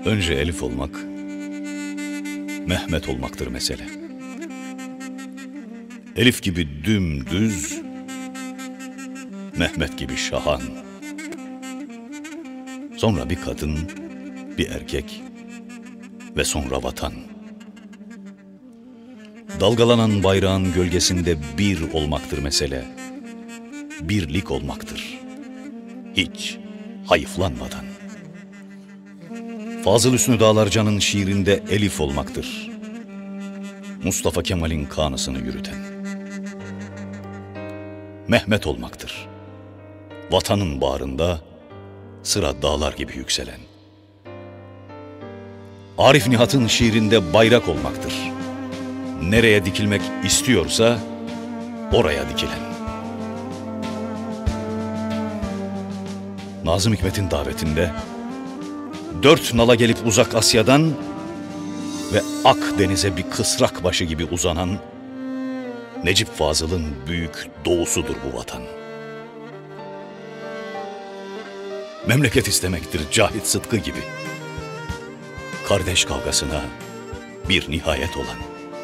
Önce Elif olmak, Mehmet olmaktır mesele. Elif gibi dümdüz, Mehmet gibi şahan. Sonra bir kadın, bir erkek ve sonra vatan. Dalgalanan bayrağın gölgesinde bir olmaktır mesele. Birlik olmaktır. Hiç hayıflanmadan. Fazıl Hüsnü Dağlarcan'ın şiirinde Elif olmaktır. Mustafa Kemal'in kanısını yürüten. Mehmet olmaktır. Vatanın bağrında sıra dağlar gibi yükselen. Arif Nihat'ın şiirinde bayrak olmaktır. Nereye dikilmek istiyorsa oraya dikilen. Nazım Hikmet'in davetinde 4 nala gelip uzak Asya'dan ve Akdeniz'e bir kısrak başı gibi uzanan Necip Fazıl'ın büyük doğusudur bu vatan. Memleket istemektir Cahit Sıtkı gibi. Kardeş kavgasına bir nihayet olan.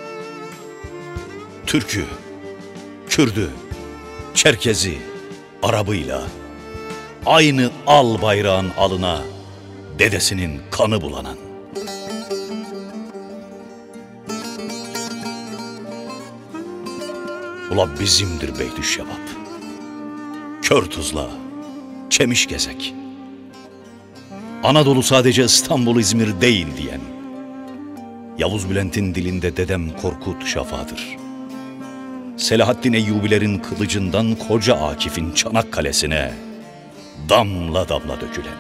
Türk'ü, Kürd'ü, Çerkez'i, Arabıyla aynı al bayrağın alına dedesinin kanı bulanan. Ula bizimdir Beytüşşebap. Kör tuzla, çemiş gezek. Anadolu sadece İstanbul, İzmir değil diyen. Yavuz Bülent'in dilinde dedem Korkut Şafa'dır. Selahaddin Eyyubilerin kılıcından Koca Akif'in Çanakkale'sine damla damla dökülen.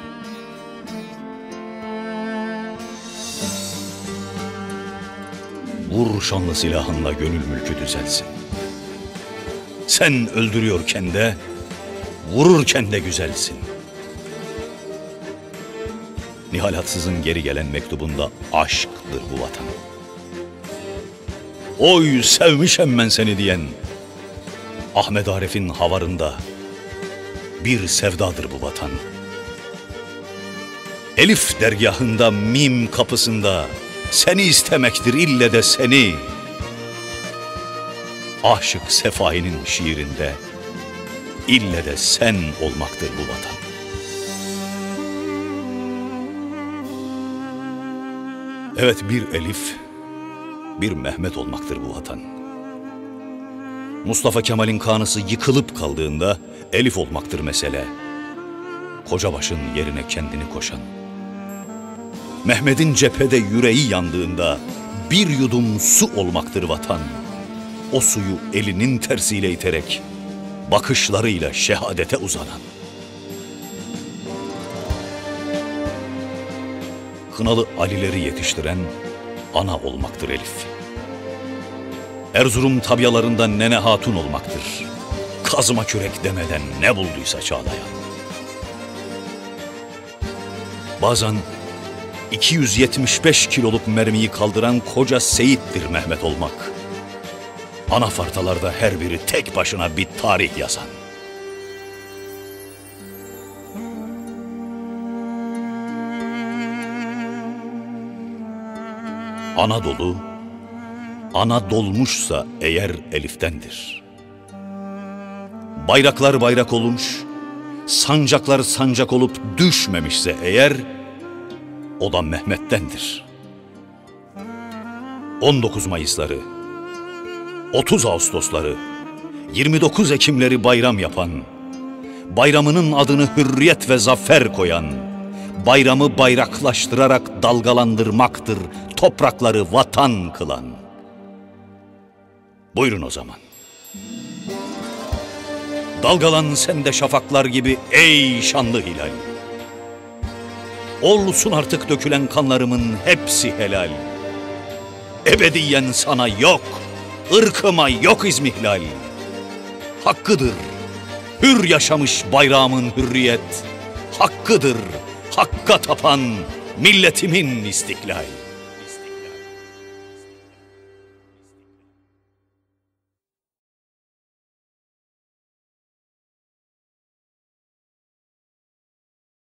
Vur şanlı silahınla gönül mülkü düzelsin. Sen öldürüyorken de, vururken de güzelsin. Nihal Hatsız'ın geri gelen mektubunda aşktır bu vatan. Oy sevmişem ben seni diyen Ahmet Arif'in havarında bir sevdadır bu vatan. Elif dergahında, mim kapısında seni istemektir ille de seni. Aşık Sefai'nin şiirinde ille de sen olmaktır bu vatan. Evet, bir Elif, bir Mehmet olmaktır bu vatan. Mustafa Kemal'in kanısı yıkılıp kaldığında Elif olmaktır mesele. Kocabaş'ın yerine kendini koşan. Mehmet'in cephede yüreği yandığında bir yudum su olmaktır vatan. O suyu elinin tersiyle iterek bakışlarıyla şehadete uzanan. Kınalı Alileri yetiştiren ana olmaktır Elif. Erzurum tabyalarında Nene Hatun olmaktır. Kazma kürek demeden ne bulduysa çağlayan. Bazen 275 kiloluk mermiyi kaldıran Koca Seyit'tir Mehmet olmak. Anafartalarda her biri tek başına bir tarih yazan. Anadolu, ana dolmuşsa eğer Elif'tendir. Bayraklar bayrak olmuş, sancaklar sancak olup düşmemişse eğer, o da Mehmet'tendir. 19 Mayısları, 30 Ağustosları, 29 Ekimleri bayram yapan, bayramının adını hürriyet ve zafer koyan, bayramı bayraklaştırarak dalgalandırmaktır toprakları vatan kılan. Buyurun o zaman. Dalgalan sen de şafaklar gibi ey şanlı hilal. Olsun artık dökülen kanlarımın hepsi helal. Ebediyen sana yok, ırkıma yok izmihlal. Hakkıdır, hür yaşamış bayrağımın hürriyet. Hakkıdır, hakka tapan milletimin istiklal.